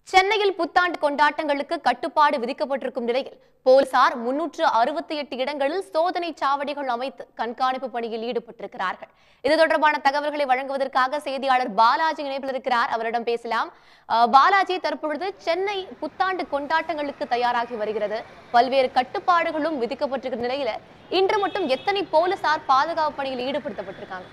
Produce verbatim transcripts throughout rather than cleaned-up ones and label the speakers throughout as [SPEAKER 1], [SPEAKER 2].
[SPEAKER 1] சென்னையில் புத்தாண்டு கொண்டாட்டங்களுக்கு கட்டுப்பாடு விதிக்கப்பட்டிருக்கும் நிலையில் போலீசார் முன்னூற்று அறுபத்தி எட்டு இடங்களில் சோதனை சாவடிகள் அமைத்து கண்காணிப்பு பணியில் ஈடுபட்டிருக்கிறார்கள். இது தொடர்பான தகவல்களை வழங்குவதற்காக செய்தியாளர் பாலாஜி இணைப்பில் இருக்கிறார். அவரிடம் பேசலாம். பாலாஜி, தற்பொழுது சென்னை புத்தாண்டு கொண்டாட்டங்களுக்கு தயாராகி வருகிறது. பல்வேறு கட்டுப்பாடுகளும் விதிக்கப்பட்டிருக்கிற நிலையில இன்று மட்டும் எத்தனை போலீசார் பாதுகாப்பு பணியில் ஈடுபடுத்தப்பட்டிருக்காங்க?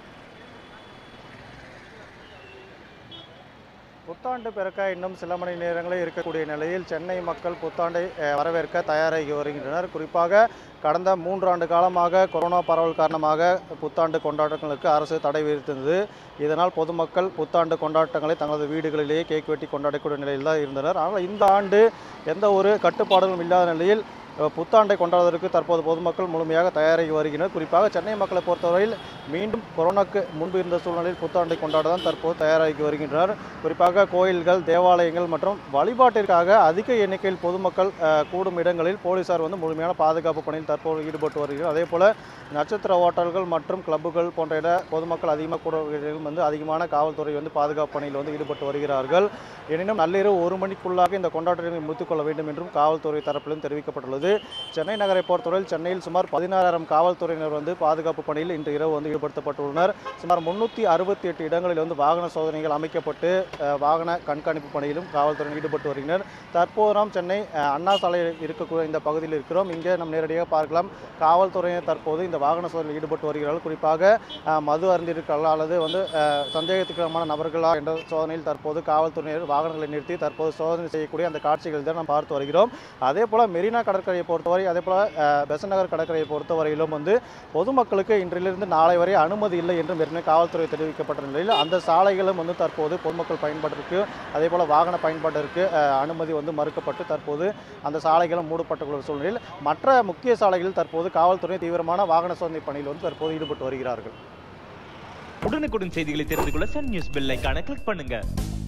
[SPEAKER 2] புத்தாண்டு பிறக்க இன்னும் சில மணி நேரங்களில் இருக்கக்கூடிய நிலையில் சென்னை மக்கள் புத்தாண்டை வரவேற்க தயாராகி வருகின்றனர். குறிப்பாக கடந்த மூன்றாண்டு காலமாக கொரோனா பரவல் காரணமாக புத்தாண்டு கொண்டாட்டங்களுக்கு அரசு தடை விதித்திருந்தது. இதனால் பொதுமக்கள் புத்தாண்டு கொண்டாட்டங்களை தங்களது வீடுகளிலேயே கேக் வெட்டி கொண்டாடக்கூடிய நிலையில் தான் இருந்தனர். ஆனால் இந்த ஆண்டு எந்த ஒரு கட்டுப்பாடுகளும் இல்லாத நிலையில் புத்தாண்டை கொண்டாடுவதற்கு தற்போது பொதுமக்கள் முழுமையாக தயாராகி வருகின்றனர். குறிப்பாக சென்னை மக்களை பொறுத்தவரையில் மீண்டும் கொரோனாக்கு முன்பு இருந்த சூழ்நிலையில் புத்தாண்டை கொண்டாட தான் தற்போது தயாராகி வருகின்றனர். குறிப்பாக கோயில்கள், தேவாலயங்கள் மற்றும் வழிபாட்டிற்காக அதிக எண்ணிக்கையில் பொதுமக்கள் கூடும் இடங்களில் போலீசார் வந்து முழுமையான பாதுகாப்பு பணியில் தற்போது ஈடுபட்டு வருகிறார். அதே போல நட்சத்திர ஹோட்டல்கள் மற்றும் கிளப்புகள் போன்ற இட பொதுமக்கள் அதிகமாக கூட வந்து அதிகமான காவல்துறை வந்து பாதுகாப்பு பணியில் வந்து ஈடுபட்டு வருகிறார்கள். எனினும் நள்ளிரவு ஒரு மணிக்குள்ளாக இந்த கொண்டாட்டத்தை முடித்துக் கொள்ள வேண்டும் என்றும் காவல்துறை தரப்பிலும் தெரிவிக்கப்பட்டுள்ளது. சென்னை நகரை பொறுத்தவரையில் சென்னையில் சுமார் பதினாறாயிரம் காவல்துறையினர் வந்து பாதுகாப்பு பணியில் இன்று இரவு வந்து ஈடுபடுத்தப்பட்டுள்ளனர். சுமார் முன்னூற்றி அறுபத்தி எட்டு இடங்களில் வந்து வாகன சோதனைகள் அமைக்கப்பட்டு வாகன கண்காணிப்பு பணியிலும் காவல்துறையினர் ஈடுபட்டு வருகின்றனர். தற்போது நாம் சென்னை அண்ணா சாலையில் இருக்கக்கூடிய இந்த பகுதியில் இருக்கிறோம். இங்கே நாம் நேரடியாக பார்க்கலாம். காவல்துறையினர் தற்போது இந்த வாகன சோதனையில் ஈடுபட்டு வருகிறார்கள். குறிப்பாக மது அருந்திருக்கிறார்கள் அல்லது வந்து சந்தேகத்துக்குமான நபர்களா என்ற சோதனையில் தற்போது காவல்துறையினர் வாகனங்களை நிறுத்தி தற்போது சோதனை செய்யக்கூடிய அந்த காட்சிகள் தான் நாம் பார்த்து வருகிறோம். அதே போல மெரினா கடற்கரை பொறுத்தவரை அதே போல பெசன்ட் நகர் கடற்கரையை பொறுத்தவரையிலும் வந்து பொதுமக்களுக்கு இன்றிலிருந்து நாளை வரை அனுமதி இல்லை என்றும் ஏற்கனவே காவல்துறை தெரிவிக்கப்பட்ட நிலையில் அந்த சாலைகளும் வந்து தற்போது பொதுமக்கள் பயன்பாட்டிற்கு அதே போல வாகன பயன்பாட்டிற்கு அனுமதி வந்து மறுக்கப்பட்டு தற்போது அந்த சாலைகளும் மூடப்பட்டுள்ள சூழ்நிலையில் மற்ற முக்கிய சாலைகளில் தற்போது காவல்துறை தீவிரமான வாகன சோதனை பணியில் வந்து தற்போது ஈடுபட்டு வருகிறார்கள்.
[SPEAKER 3] உடனுக்குடன் செய்திகளை தெரிந்து கொள்ள சன் நியூஸ் பெல் ஐகானை கிளிக் பண்ணுங்க.